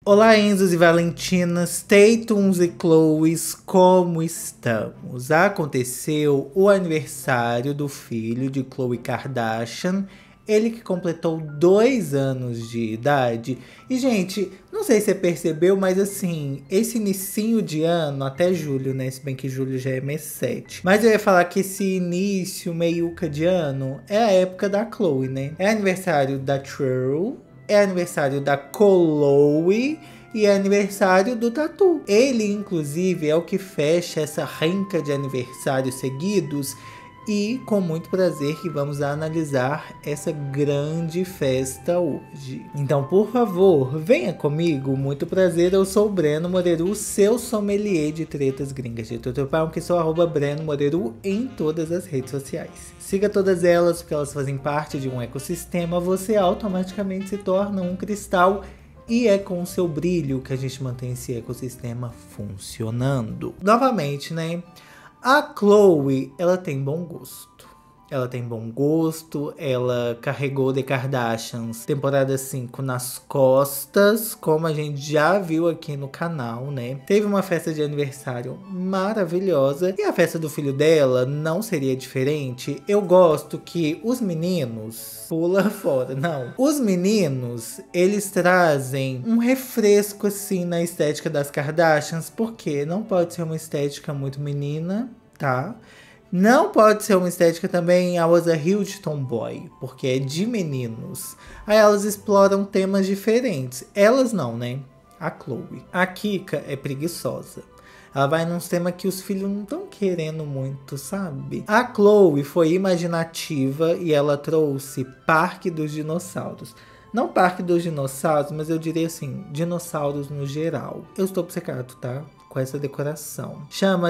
Olá, Enzos e Valentinas, Tatums e Chloes, como estamos? Aconteceu o aniversário do filho de Khloe Kardashian, ele que completou 2 anos de idade. E, gente, não sei se você percebeu, mas assim, esse inicinho de ano, até julho, né? Se bem que julho já é mês 7. Mas eu ia falar que esse início, meiuca de ano, é a época da Khloe, né? É aniversário da True, é aniversário da Khloe e é aniversário do Tatu. Ele, inclusive, é o que fecha essa renca de aniversários seguidos. E com muito prazer que vamos analisar essa grande festa hoje. Então, por favor, venha comigo. Muito prazer, eu sou o Breno Moreru, seu sommelier de tretas gringas de Tutupão, que sou @Breno Moreru em todas as redes sociais. Siga todas elas, porque elas fazem parte de um ecossistema. Você automaticamente se torna um cristal. E é com o seu brilho que a gente mantém esse ecossistema funcionando. Novamente, né? A Khloe, ela tem bom gosto. Ela carregou The Kardashians temporada 5 nas costas, como a gente já viu aqui no canal, né? Teve uma festa de aniversário maravilhosa e a festa do filho dela não seria diferente. Eu gosto que os meninos, pula fora, não. Os meninos, eles trazem um refresco assim na estética das Kardashians, porque não pode ser uma estética muito menina, tá? Não pode ser uma estética também I was a huge tomboy, porque é de meninos. Aí elas exploram temas diferentes. Elas não, né? A Khloe. A Kika é preguiçosa. Ela vai num temas que os filhos não estão querendo muito, sabe? A Khloe foi imaginativa e ela trouxe Parque dos Dinossauros. Não Parque dos Dinossauros, mas eu diria assim, dinossauros no geral. Eu estou obcecado, tá? Com essa decoração. Chama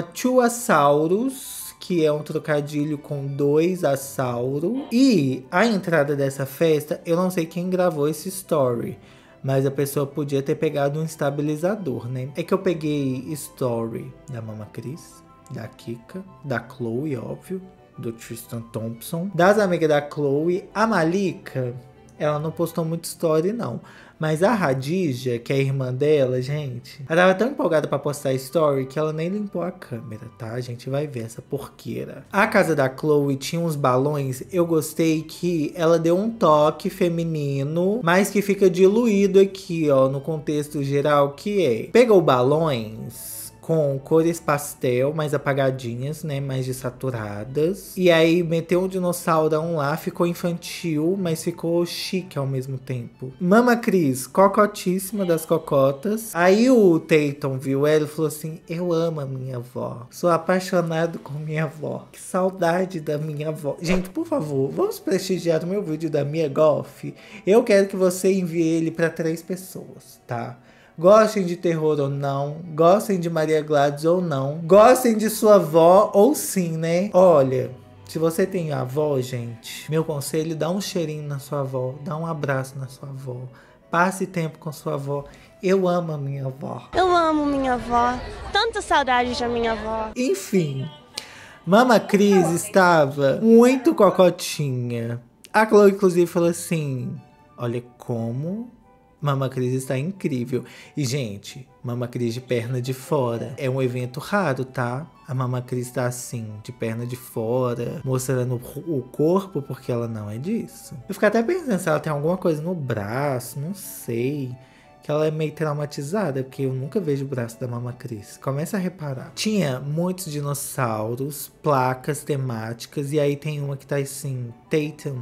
Chuasaurus, que é um trocadilho com 2 assauro. E a entrada dessa festa, eu não sei quem gravou esse story, mas a pessoa podia ter pegado um estabilizador, né? É que eu peguei story da Mama Kris, da Kika, da Khloe, óbvio, do Tristan Thompson, das amigas da Khloe. A Malika, ela não postou muito story, não. Mas a Radija, que é a irmã dela, gente, ela tava tão empolgada pra postar story que ela nem limpou a câmera, tá? A gente vai ver essa porqueira. A casa da Khloe tinha uns balões. Eu gostei que ela deu um toque feminino, mas que fica diluído aqui, ó, no contexto geral, que é... Pegou balões com cores pastel, mais apagadinhas, né? Mais desaturadas. E aí meteu um dinossaurão lá, ficou infantil, mas ficou chique ao mesmo tempo. Mama Kris, cocotíssima das cocotas. Aí o Tatum viu ela e falou assim: eu amo a minha avó. Sou apaixonado com minha avó. Que saudade da minha avó. Gente, por favor, vamos prestigiar o meu vídeo da Mia Goth. Eu quero que você envie ele para 3 pessoas, tá? Gostem de terror ou não, gostem de Maria Gladys ou não, gostem de sua avó ou sim, né? Olha, se você tem avó, gente, meu conselho, dá um cheirinho na sua avó, dá um abraço na sua avó, passe tempo com sua avó. Eu amo a minha avó. Eu amo minha avó, tanta saudade da minha avó. Enfim, Mama Kris estava muito cocotinha. A Khloe, inclusive, falou assim: olha como... Mama Kris está incrível. E, gente, Mama Kris de perna de fora. É um evento raro, tá? A Mama Kris tá assim, de perna de fora, mostrando o corpo, porque ela não é disso. Eu fico até pensando se ela tem alguma coisa no braço, não sei. Que ela é meio traumatizada, porque eu nunca vejo o braço da Mama Kris. Começa a reparar. Tinha muitos dinossauros, placas temáticas, e aí tem uma que tá assim, Tatum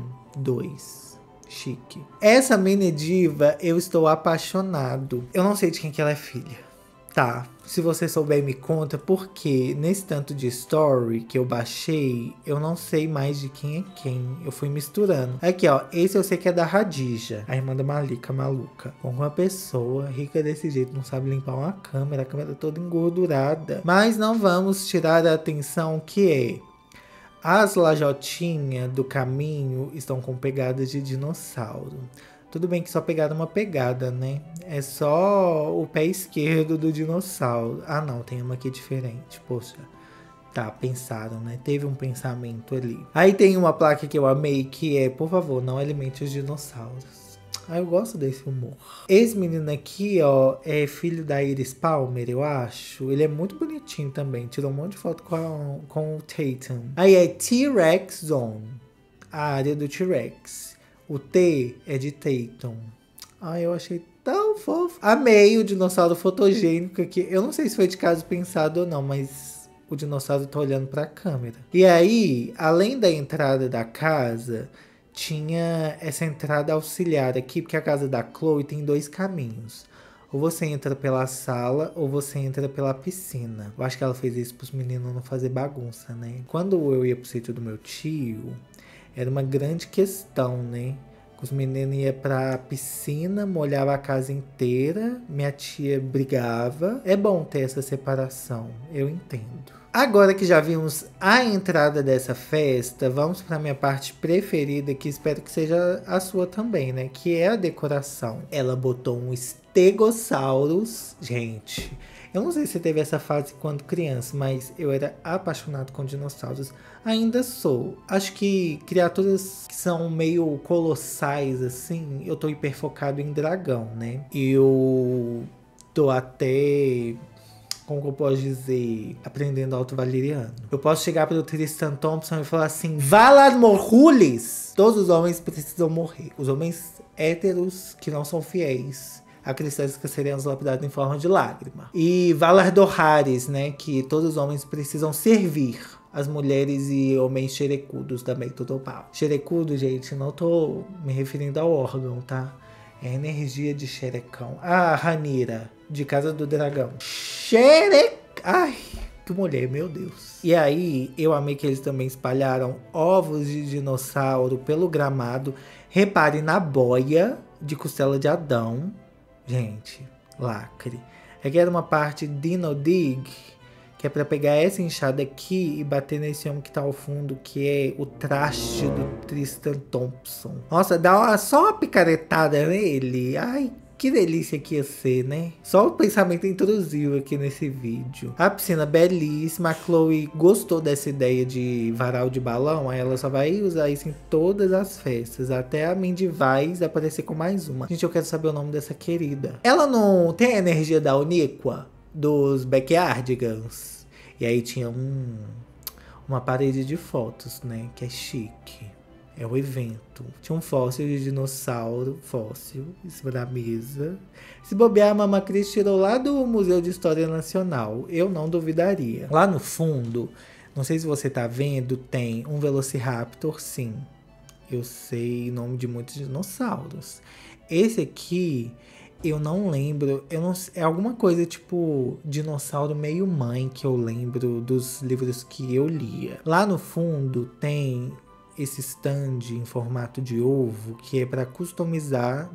2. Chique. Essa mini diva, eu estou apaixonado. Eu não sei de quem que ela é filha, tá? Se você souber, me conta, porque nesse tanto de story que eu baixei, eu não sei mais de quem é quem. Eu fui misturando. Aqui, ó. Esse eu sei que é da Radija, a irmã da Malika, maluca. Uma pessoa rica desse jeito não sabe limpar uma câmera. A câmera toda engordurada. Mas não vamos tirar a atenção que é... As lajotinhas do caminho estão com pegadas de dinossauro. Tudo bem que só pegaram uma pegada, né? É só o pé esquerdo do dinossauro. Ah, não, tem uma aqui diferente. Poxa, tá, pensaram, né? Teve um pensamento ali. Aí tem uma placa que eu amei, que é: por favor, não alimente os dinossauros. Ah, eu gosto desse humor. Esse menino aqui, ó, é filho da Iris Palmer, eu acho. Ele é muito bonitinho também. Tirou um monte de foto com o Tatum. Aí é T-Rex Zone. A área do T-Rex. O T é de Tatum. Ai, eu achei tão fofo. Amei o dinossauro fotogênico aqui. Eu não sei se foi de caso pensado ou não, mas o dinossauro tá olhando pra câmera. E aí, além da entrada da casa, tinha essa entrada auxiliar aqui, porque a casa da Chloe tem 2 caminhos. Ou você entra pela sala, ou você entra pela piscina. Eu acho que ela fez isso pros meninos não fazer bagunça, né? Quando eu ia pro sítio do meu tio, era uma grande questão, né? Os meninos iam pra piscina, molhava a casa inteira, minha tia brigava. É bom ter essa separação, eu entendo. Agora que já vimos a entrada dessa festa, vamos para minha parte preferida, que espero que seja a sua também, né? Que é a decoração. Ela botou um Stegosaurus. Gente, eu não sei se teve essa fase quando criança, mas eu era apaixonado com dinossauros. Ainda sou. Acho que criaturas que são meio colossais, assim, eu tô hiper focado em dragão, né? Eu tô até, como que eu posso dizer, aprendendo alto valeriano. Eu posso chegar pro Tristan Thompson e falar assim: Valar Morghulis! Todos os homens precisam morrer. Os homens héteros que não são fiéis a cristãos que seriam lapidados em forma de lágrima. E Valar Dohaeris, né? Que todos os homens precisam servir as mulheres e homens xerecudos também, tudo pau. Xerecudo, gente, não tô me referindo ao órgão, tá? É a energia de xerecão. Ah, Rhaenyra, de Casa do Dragão. Ai, que mulher, meu Deus. E aí, eu amei que eles também espalharam ovos de dinossauro pelo gramado. Repare na boia de costela de Adão. Gente, lacre. Aqui era uma parte Dino Dig, que é pra pegar essa enxada aqui e bater nesse homem que tá ao fundo, que é o traste do Tristan Thompson. Nossa, dá só uma picaretada nele. Ai, que delícia que ia ser, né? Só o pensamento intrusivo aqui nesse vídeo. A piscina belíssima. A Chloe gostou dessa ideia de varal de balão. Aí ela só vai usar isso em todas as festas. Até a Mindy vai aparecer com mais uma. Gente, eu quero saber o nome dessa querida. Ela não tem a energia da Oniqua, dos Backyardigans. E aí tinha uma parede de fotos, né? Que é chique. É o evento. Tinha um fóssil de dinossauro, fóssil, em cima da mesa. Se bobear, a Mama Cris tirou lá do Museu de História Nacional. Eu não duvidaria. Lá no fundo, não sei se você tá vendo, tem um Velociraptor, sim. Eu sei o nome de muitos dinossauros. Esse aqui, eu não lembro. É alguma coisa tipo dinossauro meio mãe que eu lembro dos livros que eu lia. Lá no fundo tem esse stand em formato de ovo que é para customizar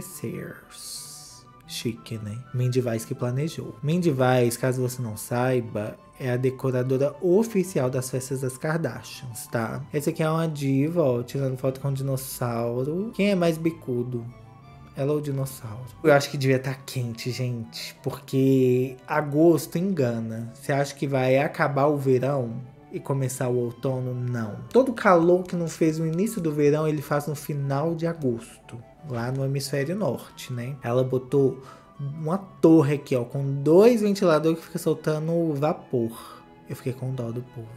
necessaires. Chique, né? Mindy Weiss que planejou. Mindy Weiss, caso você não saiba, é a decoradora oficial das festas das Kardashians, tá? Essa aqui é uma diva, ó, tirando foto com um dinossauro. Quem é mais bicudo? Ela ou o dinossauro? Eu acho que devia estar quente, gente, porque agosto engana. Você acha que vai acabar o verão e começar o outono? Não. Todo calor que não fez no início do verão, ele faz no final de agosto, lá no hemisfério norte, né? Ela botou uma torre aqui, ó, com 2 ventiladores que fica soltando vapor. Eu fiquei com dó do povo.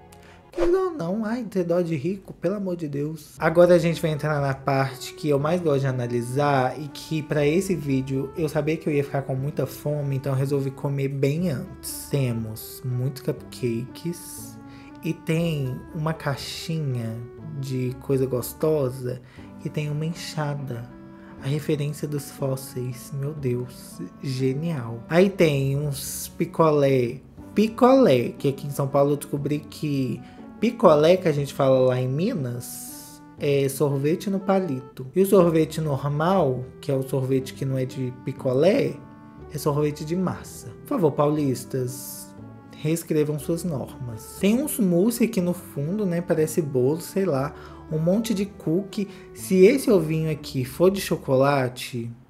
Que dó não, ai, ter dó de rico, pelo amor de Deus. Agora a gente vai entrar na parte que eu mais gosto de analisar e que pra esse vídeo eu sabia que eu ia ficar com muita fome, então eu resolvi comer bem antes. Temos muitos cupcakes. E tem uma caixinha de coisa gostosa que tem uma enxada. A referência dos fósseis. Meu Deus, genial. Aí tem uns picolé. Picolé, que aqui em São Paulo eu descobri que picolé, que a gente fala lá em Minas, é sorvete no palito. E o sorvete normal, que é o sorvete que não é de picolé, é sorvete de massa. Por favor, paulistas, reescrevam suas normas. Tem uns mousse aqui no fundo, né? Parece bolo, sei lá. Um monte de cookie. Se esse ovinho aqui for de chocolate,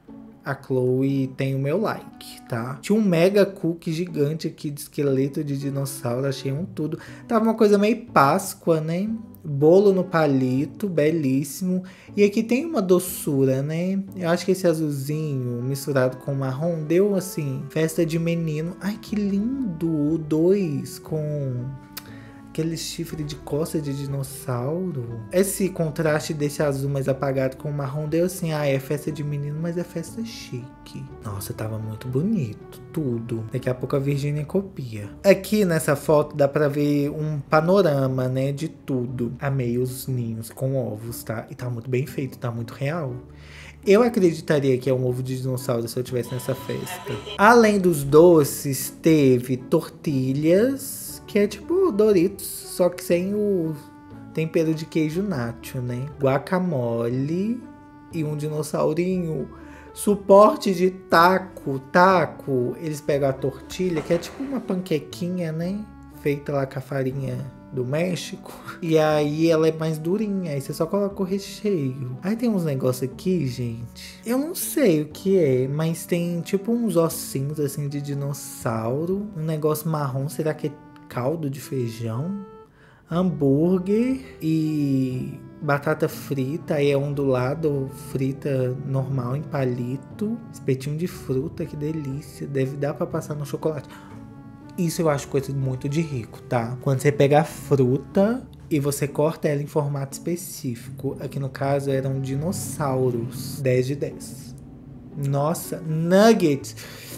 a Chloe tem o meu like, tá? Tinha um mega cookie gigante aqui de esqueleto de dinossauro, achei um tudo. Tava uma coisa meio Páscoa, né? Bolo no palito, belíssimo. E aqui tem uma doçura, né? Eu acho que esse azulzinho misturado com marrom deu, assim, festa de menino. Ai, que lindo! O 2 com aquele chifre de costa de dinossauro. Esse contraste desse azul mais apagado com o marrom deu assim, é festa de menino, mas é festa chique. Nossa, tava muito bonito, tudo. Daqui a pouco a Virgínia copia. Aqui nessa foto dá pra ver um panorama, né, de tudo. Amei os ninhos com ovos, tá? E tá muito bem feito, tá muito real. Eu acreditaria que é um ovo de dinossauro se eu estivesse nessa festa. Além dos doces, teve tortilhas, que é tipo Doritos, só que sem o tempero de queijo nacho, né? Guacamole e um dinossaurinho. Suporte de taco. Eles pegam a tortilha, que é tipo uma panquequinha, né? Feita lá com a farinha do México. E aí ela é mais durinha. Aí você só coloca o recheio. Aí tem uns negócios aqui, gente. Eu não sei o que é, mas tem tipo uns ossinhos assim de dinossauro. Um negócio marrom. Será que é caldo de feijão? Hambúrguer e batata frita. Aí é um do lado, frita normal em palito. Espetinho de fruta, que delícia. Deve dar pra passar no chocolate. Isso eu acho coisa muito de rico, tá? Quando você pega a fruta e você corta ela em formato específico. Aqui no caso eram dinossauros. 10 de 10. Nossa, nuggets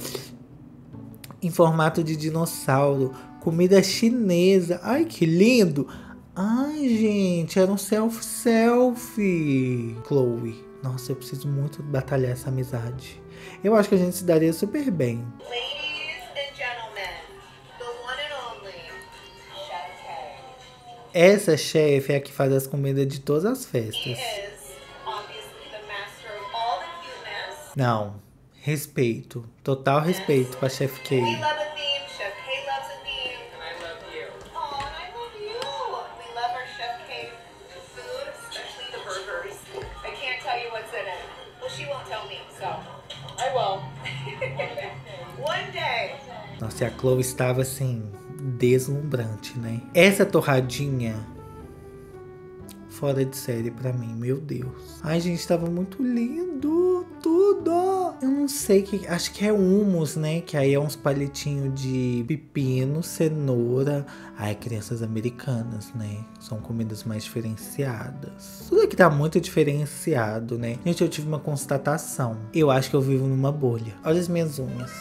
em formato de dinossauro. Comida chinesa. Ai, que lindo. Ai, gente, era um selfie. Chloe. Nossa, eu preciso muito batalhar essa amizade. Eu acho que a gente se daria super bem. Essa chefe é a que faz as comidas de todas as festas. Não, respeito. Total respeito pra Chef Kay. Nossa, e a Chloe estava assim, deslumbrante, né? Essa torradinha, fora de série pra mim, meu Deus. Ai, gente, tava muito lindo, tudo. Eu não sei, acho que é hummus, né? Que aí é uns palitinhos de pepino, cenoura. Ai, crianças americanas, né? São comidas mais diferenciadas. Tudo aqui tá muito diferenciado, né? Gente, eu tive uma constatação. Eu acho que eu vivo numa bolha. Olha as minhas unhas.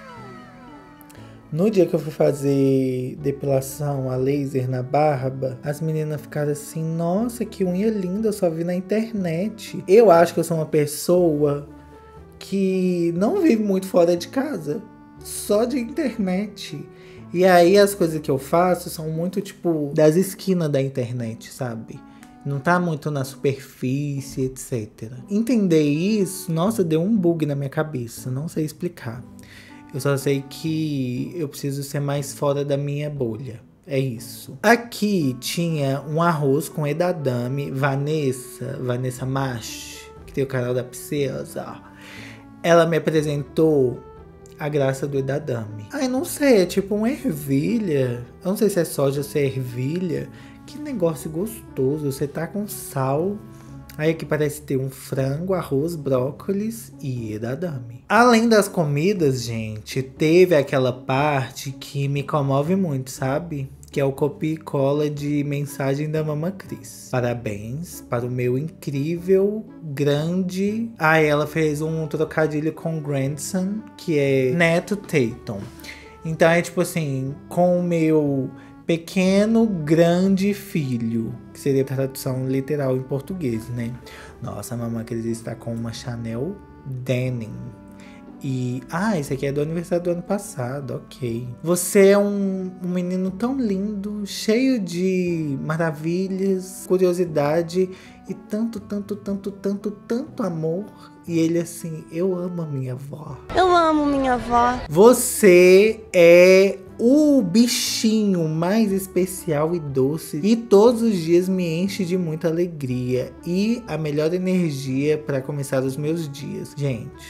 No dia que eu fui fazer depilação a laser na barba, as meninas ficaram assim, nossa, que unha linda, eu só vi na internet. Eu acho que eu sou uma pessoa que não vive muito fora de casa, só de internet. E aí as coisas que eu faço são muito tipo das esquinas da internet, sabe? Não tá muito na superfície, etc. Entender isso, nossa, deu um bug na minha cabeça, não sei explicar. Eu só sei que eu preciso ser mais fora da minha bolha. É isso. Aqui tinha um arroz com edadame. Vanessa Mash, que tem o canal da Princesa. Ela me apresentou a graça do edadame. Ai, não sei, é tipo uma ervilha. Eu não sei se é soja ou se é ervilha. Que negócio gostoso. Você tá com sal. Aí aqui parece ter um frango, arroz, brócolis e edadame. Além das comidas, gente, teve aquela parte que me comove muito, sabe? Que é o copia e cola de mensagem da Mama Cris. Parabéns para o meu incrível, grande... Ah, ela fez um trocadilho com grandson, que é Neto Tatum. Então é tipo assim, com o meu... pequeno, grande filho, que seria a tradução literal em português, né? Nossa, a Mamãe Cris está com uma Chanel Denim. E, esse aqui é do aniversário do ano passado, ok. Você é um menino tão lindo, cheio de maravilhas, curiosidade e tanto amor. E ele assim, eu amo a minha avó. Eu amo minha avó. Você é o bichinho mais especial e doce e todos os dias me enche de muita alegria e a melhor energia para começar os meus dias. Gente,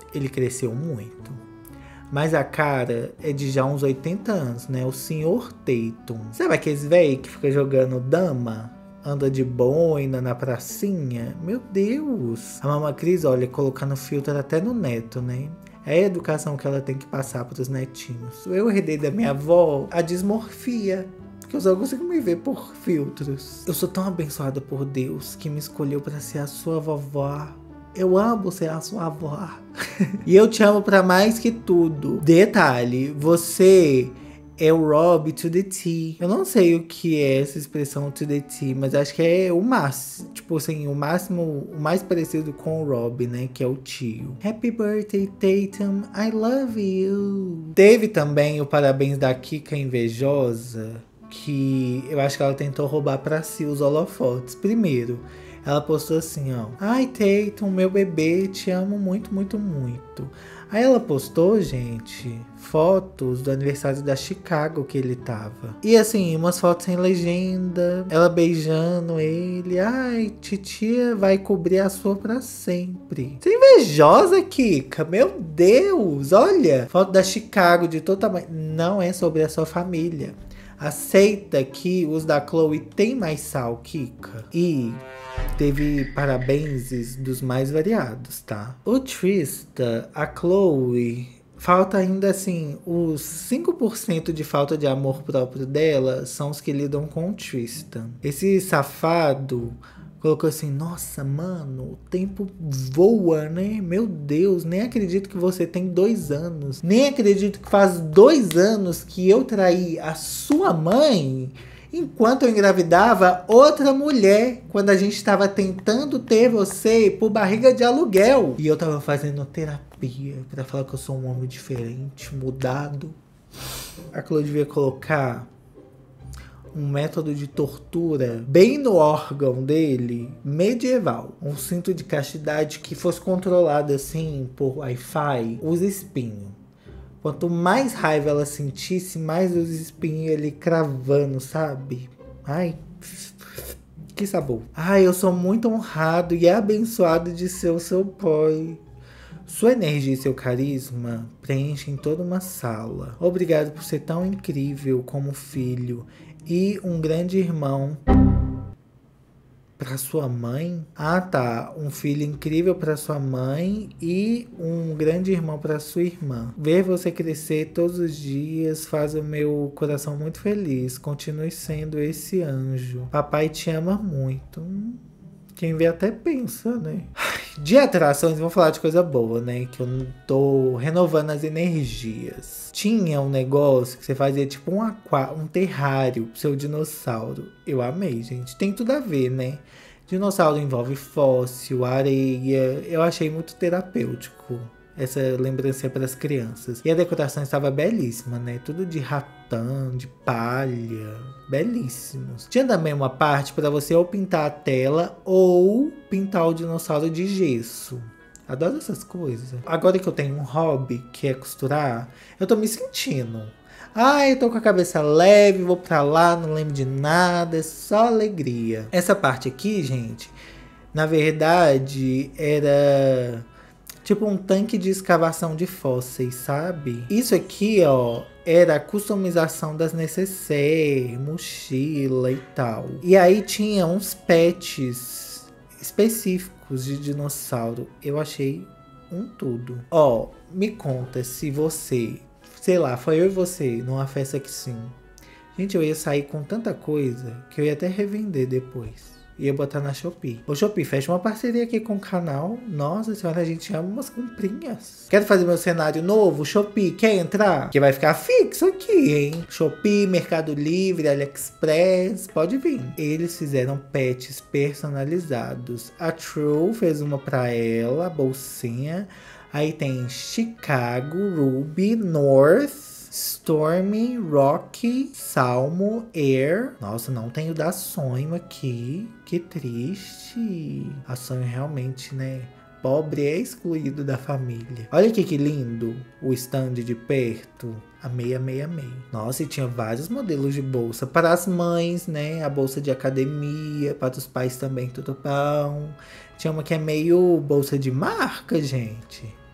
ele cresceu muito. Mas a cara é de já uns 80 anos, né? O Sr. Tatum. Sabe aqueles velho que fica jogando dama? Anda de boina na pracinha? Meu Deus! A Mama Cris, olha, colocando filtro até no neto, né? É a educação que ela tem que passar para os netinhos. Eu herdei da minha avó a dismorfia, que eu só consigo me ver por filtros. Eu sou tão abençoada por Deus que me escolheu para ser a sua vovó. Eu amo ser a sua avó. E eu te amo pra mais que tudo. Detalhe, você é o Rob to the T. Eu não sei o que é essa expressão to the T, mas acho que é o máximo. Tipo assim, o máximo, o mais parecido com o Rob, né? Que é o tio. Happy birthday, Tatum. I love you. Teve também o parabéns da Kika Invejosa, que eu acho que ela tentou roubar pra si os holofotes. Primeiro, ela postou assim, ó. Ai, Tatum, meu bebê, te amo muito, muito, muito. Aí ela postou, gente, fotos do aniversário da Chicago que ele tava. E assim, umas fotos sem legenda, ela beijando ele. Ai, titia vai cobrir a sua pra sempre. Você é invejosa, Kika? Meu Deus, olha. Foto da Chicago de todo tamanho. Não é sobre a sua família. Aceita que os da Chloe tem mais sal, Kika. E teve parabéns dos mais variados, tá? O Trista, a Chloe, falta ainda assim, os 5% de falta de amor próprio dela são os que lidam com o Tristan. Esse safado colocou assim, nossa, mano, o tempo voa, né? Meu Deus, nem acredito que você tem 2 anos. Nem acredito que faz 2 anos que eu traí a sua mãe enquanto eu engravidava outra mulher, quando a gente estava tentando ter você por barriga de aluguel. E eu tava fazendo terapia pra falar que eu sou um homem diferente, mudado. A Chloe devia colocar um método de tortura bem no órgão dele, medieval. Um cinto de castidade que fosse controlado assim por Wi-Fi, os espinhos. Quanto mais raiva ela sentisse, mais os espinhos ali cravando, sabe? Ai, que sabor. Ai, eu sou muito honrado e abençoado de ser o seu pai. Sua energia e seu carisma preenchem toda uma sala. Obrigado por ser tão incrível como filho e um grande irmão para sua mãe. Ah, tá. Um filho incrível para sua mãe e um grande irmão para sua irmã. Ver você crescer todos os dias faz o meu coração muito feliz. Continue sendo esse anjo. Papai te ama muito. Quem vê até pensa, né? De atrações, vamos falar de coisa boa, né? Que eu não tô renovando as energias. Tinha um negócio que você fazia tipo um terrário pro seu dinossauro. Eu amei, gente. Tem tudo a ver, né? Dinossauro envolve fóssil, areia. Eu achei muito terapêutico essa lembrança para as crianças. E a decoração estava belíssima, né? Tudo de ratão, de palha. Belíssimos. Tinha também uma parte para você ou pintar a tela ou pintar o dinossauro de gesso. Adoro essas coisas. Agora que eu tenho um hobby, que é costurar, eu tô me sentindo. Ai, eu tô com a cabeça leve, vou pra lá, não lembro de nada, é só alegria. Essa parte aqui, gente, na verdade, era tipo um tanque de escavação de fósseis, sabe? Isso aqui, ó, era a customização das necessaires, mochila e tal. E aí tinha uns pets específicos de dinossauro. Eu achei um tudo. Ó, me conta se você, sei lá, foi eu e você numa festa que sim. Gente, eu ia sair com tanta coisa que eu ia até revender depois. Ia botar na Shopee. Ô Shopee, fecha uma parceria aqui com o canal. Nossa senhora, a gente ama umas comprinhas. Quero fazer meu cenário novo? Shopee, quer entrar? Que vai ficar fixo aqui, hein? Shopee, Mercado Livre, AliExpress, pode vir. Eles fizeram pets personalizados. A True fez uma pra ela, a bolsinha. Aí tem Chicago, Ruby, North, Stormy, Rocky, Salmo, Air. Nossa, não tem o da Sonho aqui. Que triste. A Sonho realmente, né? Pobre é excluído da família. Olha aqui que lindo o stand de perto. Amei, amei, amei. Nossa, e tinha vários modelos de bolsa. Para as mães, né? A bolsa de academia. Para os pais também, tudo bom. Tinha uma que é meio bolsa de marca, gente.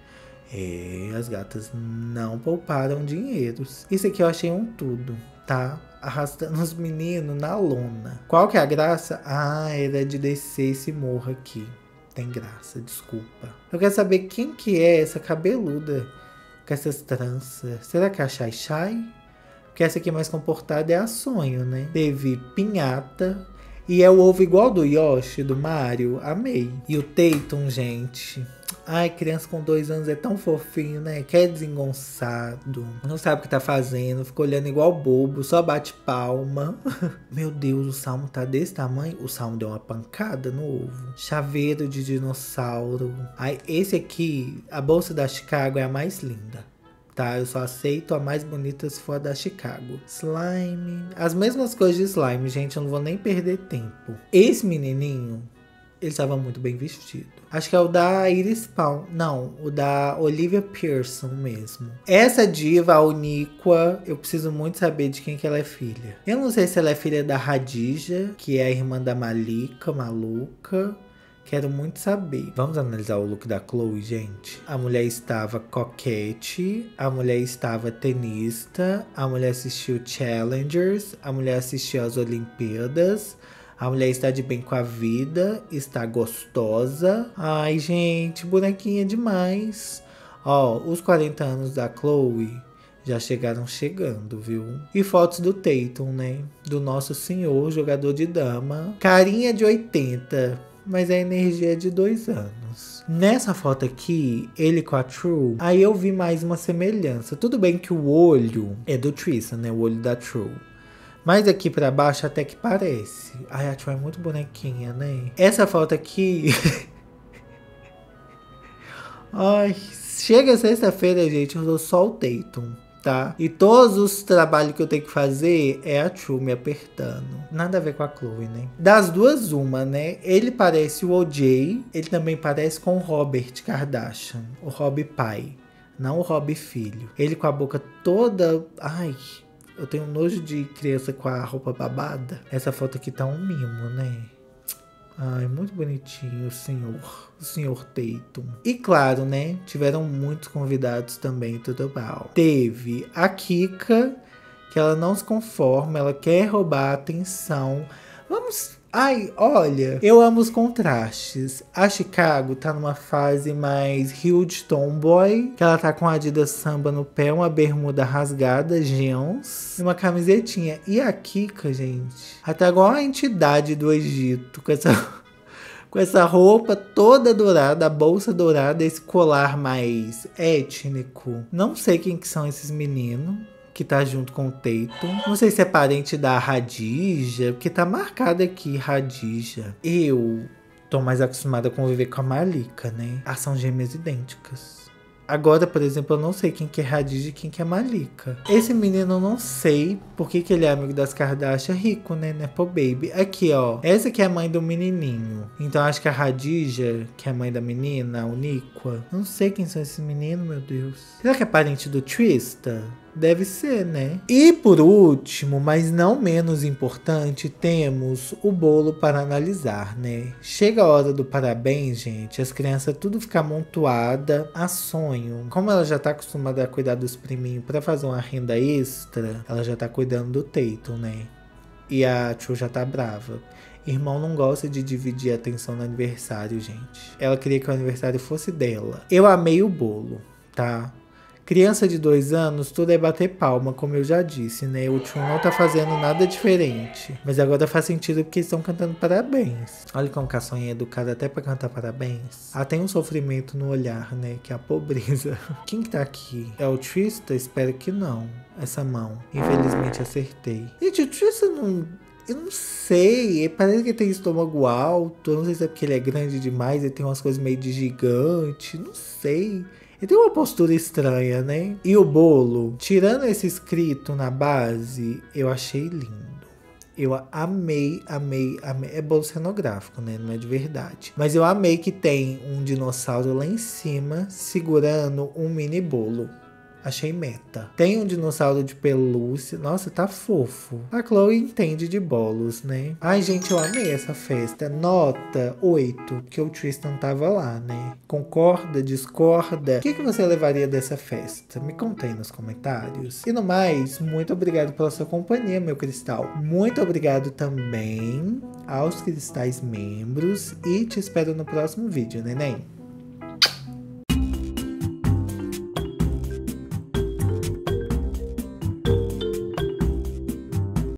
As gatas não pouparam dinheiros. Isso aqui eu achei um tudo, tá? Arrastando os meninos na lona. Qual que é a graça? Era de descer esse morro aqui. Tem graça, desculpa. Eu quero saber quem que é essa cabeluda com essas tranças. Será que é a Shai Shai? Porque essa aqui mais comportada é a Sonho, né? Teve Pinhata. E é o ovo igual do Yoshi, do Mario. Amei. E o Tatum, gente. Ai, criança com 2 anos é tão fofinho, né? Que é desengonçado. Não sabe o que tá fazendo. Fica olhando igual bobo. Só bate palma. Meu Deus, o Salmo tá desse tamanho. O Salmo deu uma pancada no ovo. Chaveiro de dinossauro. Ai, esse aqui, a bolsa da Chicago é a mais linda. Tá, eu só aceito a mais bonita se for a da Chicago. Slime. As mesmas coisas de slime, gente. Eu não vou nem perder tempo. Esse menininho, ele estava muito bem vestido. Acho que é o da Iris Palm. Não, o da Olivia Pearson mesmo. Essa diva, a Uniqua, eu preciso muito saber de quem que ela é filha. Eu não sei se ela é filha da Hadija, que é a irmã da Malika, maluca. Quero muito saber. Vamos analisar o look da Chloe, gente. A mulher estava coquete, a mulher estava tenista, a mulher assistiu Challengers, a mulher assistiu às Olimpíadas, a mulher está de bem com a vida, está gostosa. Ai, gente, bonequinha demais. Ó, os 40 anos da Chloe já chegaram chegando, viu? E fotos do Tatum, né? Do nosso senhor jogador de dama. Carinha de 80. Mas a energia é de 2 anos. Nessa foto aqui, ele com a True, aí eu vi mais uma semelhança. Tudo bem que o olho é do Tristan, né? O olho da True. Mas aqui pra baixo até que parece. Ai, a True é muito bonequinha, né? Essa foto aqui... Ai, chega sexta-feira, gente, eu dou só o Tatum. Tá? E todos os trabalhos que eu tenho que fazer é a True me apertando. Nada a ver com a Chloe, né? Das duas, uma, né? Ele parece o OJ. Ele também parece com o Robert Kardashian. O Rob pai. Não o Rob filho. Ele com a boca toda... Ai, eu tenho nojo de criança com a roupa babada. Essa foto aqui tá um mimo, né? Ai, muito bonitinho o senhor Tatum. E claro, né, tiveram muitos convidados também, tudo bom. Teve a Kika, que ela não se conforma, ela quer roubar a atenção. Vamos... Ai, olha, eu amo os contrastes. A Chicago tá numa fase mais huge tomboy, que ela tá com a Adidas Samba no pé, uma bermuda rasgada, jeans, e uma camisetinha. E a Kika, gente, até igual a entidade do Egito, com essa roupa toda dourada, a bolsa dourada, esse colar mais étnico. Não sei quem que são esses meninos que tá junto com o Tatum. Não sei se é parente da Hadija, porque tá marcado aqui, Hadija. Eu tô mais acostumada a conviver com a Malika, né? Elas são gêmeas idênticas. Agora, por exemplo, eu não sei quem que é Hadija e quem que é Malika. Esse menino eu não sei por que ele é amigo das Kardashian, rico, né? Nepo Baby. Aqui, ó. Essa aqui é a mãe do menininho. Então acho que a Hadija, que é a mãe da menina, a Uniqua. Não sei quem são esses meninos, meu Deus. Será que é parente do Tristan? Deve ser, né? E por último, mas não menos importante, temos o bolo para analisar, né? Chega a hora do parabéns, gente. As crianças tudo fica amontoada a sonho. Como ela já tá acostumada a cuidar dos priminhos para fazer uma renda extra, ela já tá cuidando do Tatum, né? E a True já tá brava. Irmão não gosta de dividir a atenção no aniversário, gente. Ela queria que o aniversário fosse dela. Eu amei o bolo, tá? Criança de 2 anos, tudo é bater palma, como eu já disse, né? O True não tá fazendo nada diferente. Mas agora faz sentido porque estão cantando parabéns. Olha como que a Sonha é educada até pra cantar parabéns. Ela tem um sofrimento no olhar, né? Que é a pobreza. Quem que tá aqui? É o Tristan? Espero que não. Essa mão. Infelizmente acertei. Gente, o Tristan não... Eu não sei, parece que ele tem estômago alto. Eu não sei se é porque ele é grande demais, ele tem umas coisas meio de gigante. Não sei. Ele tem uma postura estranha, né? E o bolo, tirando esse escrito na base, eu achei lindo. Eu amei, amei, amei. É bolo cenográfico, né? Não é de verdade. Mas eu amei que tem um dinossauro lá em cima segurando um mini bolo. Achei meta. Tem um dinossauro de pelúcia. Nossa, tá fofo. A Chloe entende de bolos, né? Ai, gente, eu amei essa festa. Nota 8, porque o Tristan tava lá, né? Concorda? Discorda? O que você levaria dessa festa? Me conta aí nos comentários. E no mais, muito obrigado pela sua companhia, meu cristal. Muito obrigado também aos cristais membros. E te espero no próximo vídeo, neném.